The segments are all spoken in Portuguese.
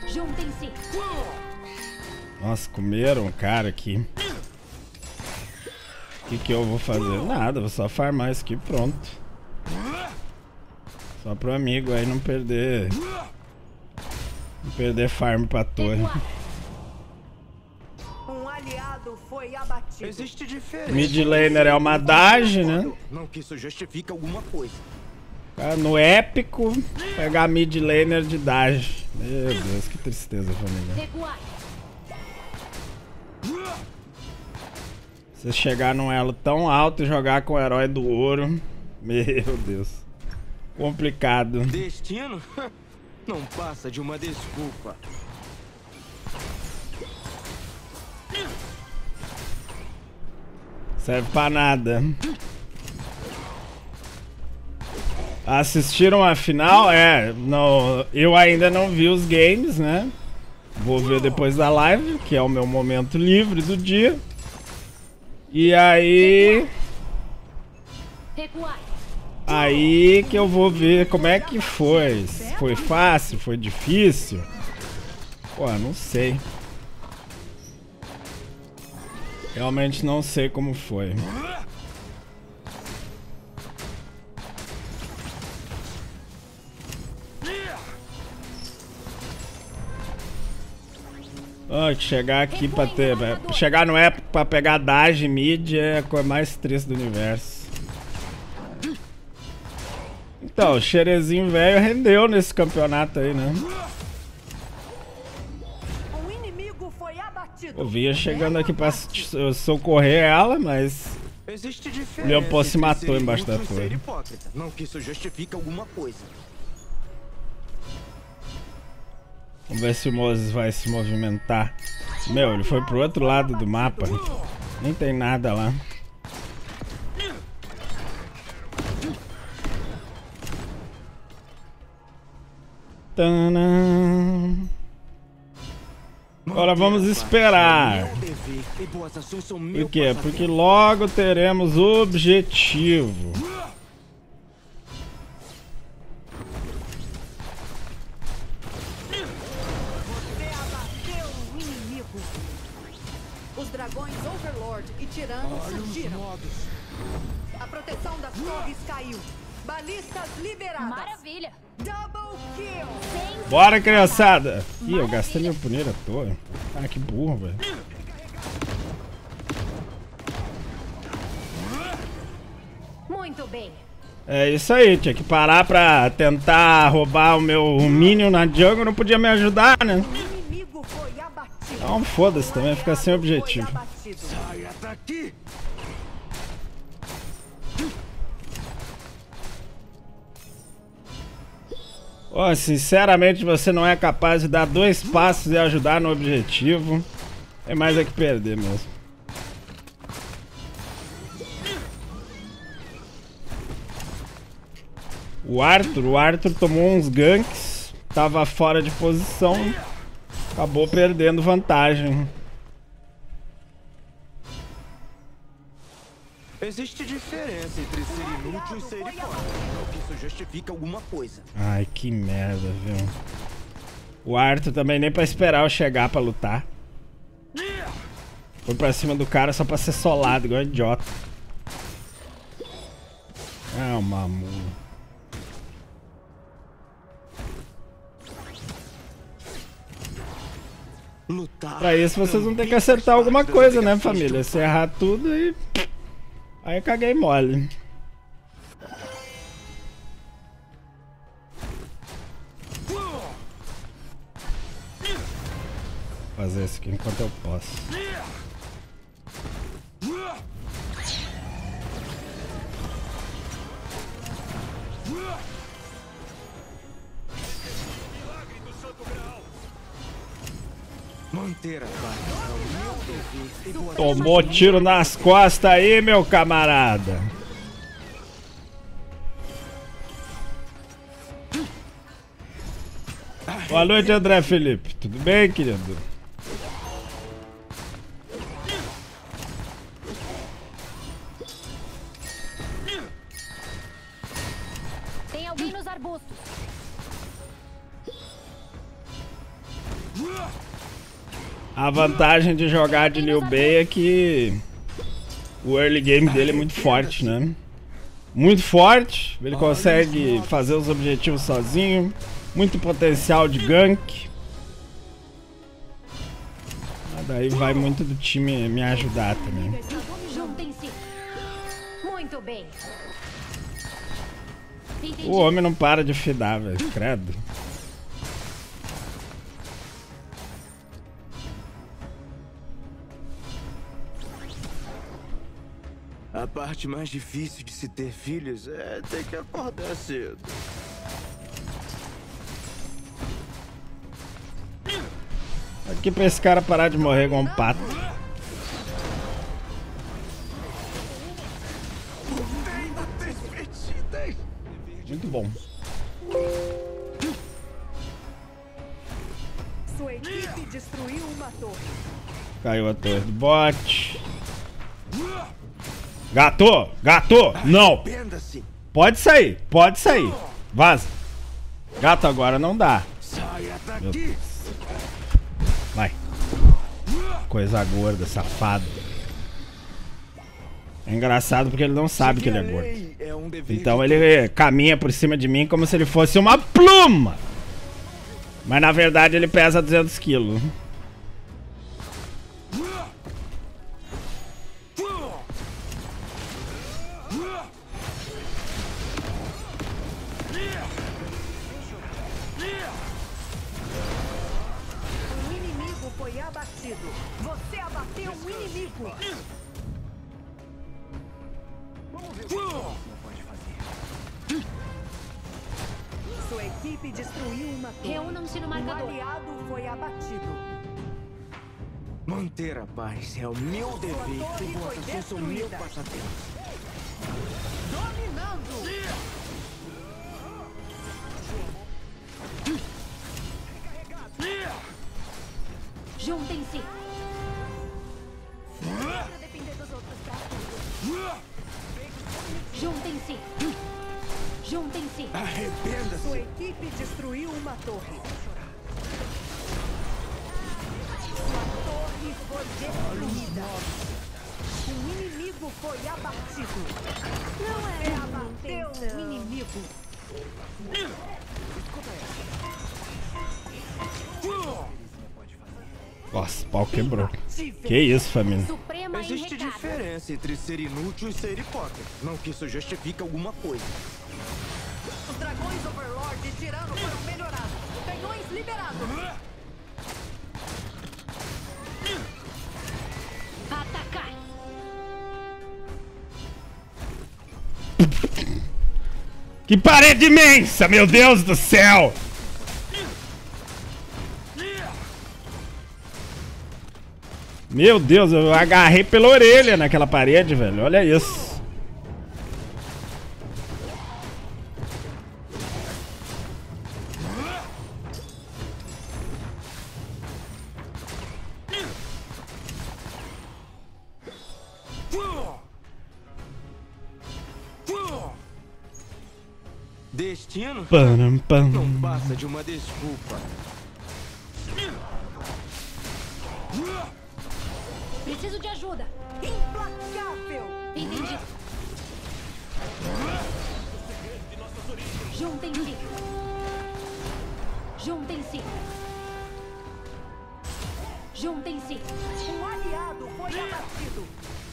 Juntem-se. Nossa, comeram o cara aqui. O que eu vou fazer? Nada, vou só farmar isso aqui, pronto. Só pro amigo aí não perder. Não perder farm pra torre. Um aliado foi abatido. Existe diferença. Mid laner é uma Dage, né? Não que isso justifique alguma coisa. Cara, no épico, pegar mid laner de Dage. Meu Deus, que tristeza, família. Recuai. Você chegar num elo tão alto e jogar com o herói do ouro. Meu Deus. Complicado. Destino? Não passa de uma desculpa. Serve pra nada. Assistiram a final? É, não, eu ainda não vi os games, né? Vou ver depois da live, que é o meu momento livre do dia. E aí... Recuai. Aí que eu vou ver como é que foi. Foi fácil? Foi difícil? Pô, não sei. Realmente não sei como foi. Oh, chegar aqui pra ter... Chegar no épico pra pegar Dage mid é a coisa mais triste do universo. Então, o Xerezinho velho rendeu nesse campeonato aí, né? Um inimigo foi abatido. Eu via chegando aqui pra socorrer ela, mas... Existe O diferença. Leopold se entre matou ser embaixo da inútil e ser torre. hipócrita. Não que isso justifique alguma coisa. Vamos ver se o Moses vai se movimentar. Meu, ele foi pro outro lado do mapa. Nem tem nada lá. Tanã. Agora vamos esperar. Por quê? Porque logo teremos o objetivo. Você abateu um inimigo. Os dragões Overlord e Tiranos surgiram. A proteção das torres caiu. Balistas liberadas. Maravilha. Double kill. Bora, criançada! Ih, eu gastei meu punir à toa. Ah, que burro, velho. Muito bem. É isso aí, tinha que parar pra tentar roubar o meu Minion na jungle, não podia me ajudar, né? Inimigo foi abatido. Então foda-se também, fica sem objetivo. Foi abatido. Saia daqui! Ó, sinceramente, você não é capaz de dar 2 passos e ajudar no objetivo. É mais é que perder mesmo. O Arthur tomou uns ganks, tava fora de posição, acabou perdendo vantagem. Existe diferença entre ser inútil e ser hipócrita. Não que isso justifique alguma coisa. Ai, que merda, viu? O Arthur também nem pra esperar eu chegar pra lutar. Foi pra cima do cara só pra ser solado, igual idiota. É uma mula. Lutar. Pra isso vocês vão ter que acertar alguma coisa, né, família? Se errar tudo aí... Aí eu caguei mole. Vou fazer isso aqui enquanto eu posso. Manter a paz é o meu dever e boa Tomou tiro nas costas aí, meu camarada. Boa noite, André Felipe. Tudo bem, querido? Tem alguém nos arbustos. A vantagem de jogar de Liu Bei é que o early game dele é muito forte, né? Muito forte, ele consegue fazer os objetivos sozinho, muito potencial de gank. Mas daí vai muito do time me ajudar também. Juntem-se. Muito bem. Entendi. O homem não para de fidar, velho, credo. A parte mais difícil de se ter filhos é ter que acordar cedo. Aqui pra esse cara parar de morrer com um pato. Muito bom. Sua equipe destruiu uma torre. Caiu a torre do bot. Gato! Gato! Não! Arrependa-se. Pode sair! Pode sair! Vaza! Gato agora não dá. Saia Meu daqui. Deus. Vai. Coisa gorda, safado. É engraçado porque ele não sabe que ele é gordo. É um dever Então de ele caminha por cima de mim como se ele fosse uma pluma. Mas na verdade ele pesa 200 quilos. O inimigo foi abatido. Você abateu um inimigo. Sua equipe destruiu uma torre. Reúnam-se no Um marcador. aliado foi abatido. Manter a paz é o meu dever. torre foi Votações são meu destruída. passatempo. Dominando. Juntem-se. Pra depender dos outros, tá? Juntem-se. Juntem-se. Arrependa-se. Sua equipe destruiu uma torre. Sua torre foi destruída. Um inimigo foi abatido. Não é abateu um inimigo. Nossa, o pau quebrou. Que isso, família? Suprema em Existe recado. diferença entre ser inútil e ser hipócrita. Não que isso justifique alguma coisa. Os dragões Overlord e Tirano foram melhorados. Canhões liberados. Atacar. Que parede imensa, meu Deus do céu! Meu Deus, eu agarrei pela orelha naquela parede, velho. Olha isso. Destino Pam, pam. não passa de uma desculpa. Preciso de ajuda. Implacável. Entendi. Juntem-se. Juntem-se. Juntem-se. Um aliado foi abatido.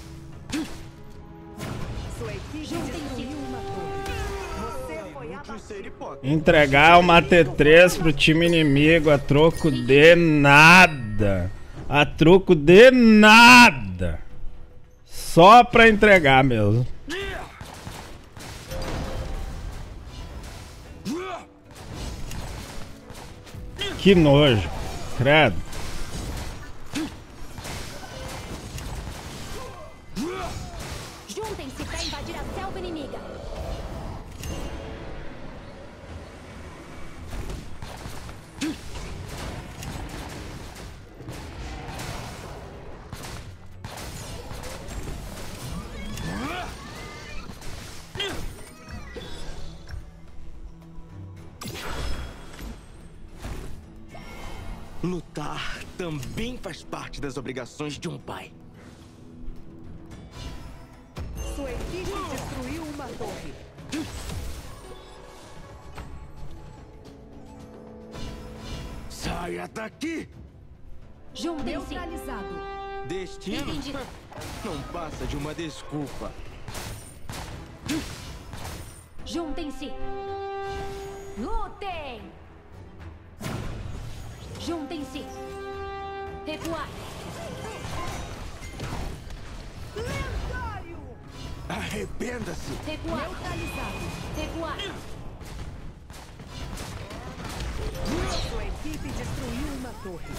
Sua equipe destruiu uma torre. Você foi Inútil e abatido. ser hipócrita. Entregar uma T3 pro time inimigo a troco de nada. A troco de nada. Só pra entregar mesmo. Que nojo. Credo. Juntem-se para invadir a selva inimiga. Lutar também faz parte das obrigações de um pai. Sua equipe destruiu uma torre. Saia daqui! Juntem-se. Neutralizado. Destino? Entendido. Não passa de uma desculpa. Juntem-se. Lutem. Juntem-se. Recuar. Lendário. Arrependa-se! Recuar. Neutralizado. Recuar. Sua equipe destruiu uma torre.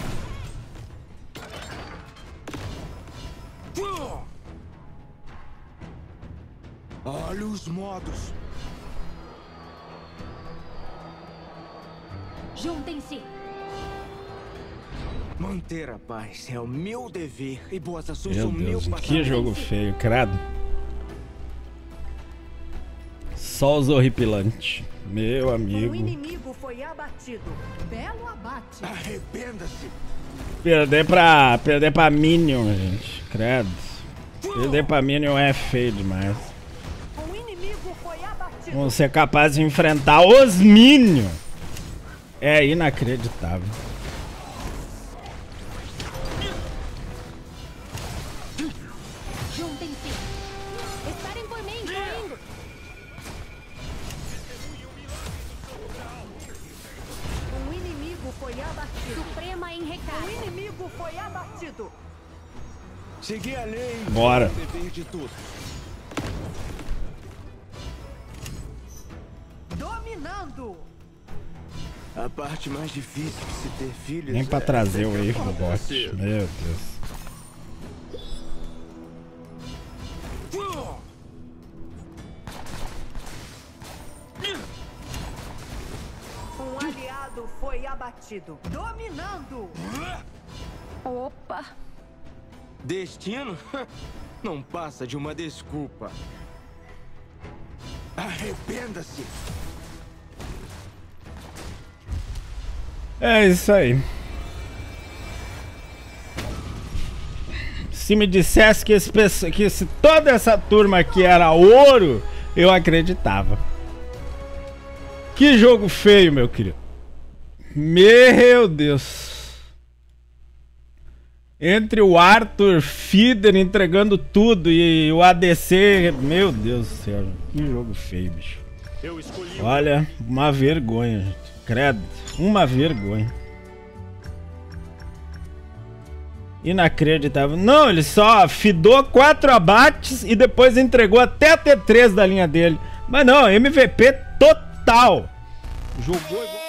Olha os modos. Juntem-se. Manter a paz é o meu dever e boas ações Meu são meu Deus, que passado. jogo feio, credo. Só os horripilantes. Meu Um amigo. inimigo foi abatido. Belo abate. Arrependa-se! Perder pra Minion, gente. Credo. Perder pra Minion é feio demais. Um inimigo foi abatido. Vão ser capazes de enfrentar os Minion. É inacreditável. Juntem-se. Esperem por mim, tô indo. Um inimigo foi abatido. Suprema em Um recado. inimigo foi abatido. Seguir a lei Bora. é o dever de todos. Dominando. A parte mais difícil de se ter filhos Nem pra é trazer o ter erro do acordar bot. cedo. Meu Deus. Um aliado foi abatido. Dominando. Opa. Destino? Não passa de uma desculpa. Arrependa-se! É isso aí. Se me dissesse que se toda essa turma aqui era ouro, eu acreditava. Que jogo feio, meu querido. Meu Deus. Entre o Arthur Feeder entregando tudo e o ADC... Meu Deus do céu. Que jogo feio, bicho. Olha, uma vergonha, gente. Credo. Uma vergonha. Inacreditável. Não, ele só fidou 4 abates e depois entregou até a T3 da linha dele. Mas não, MVP total. Jogou igual...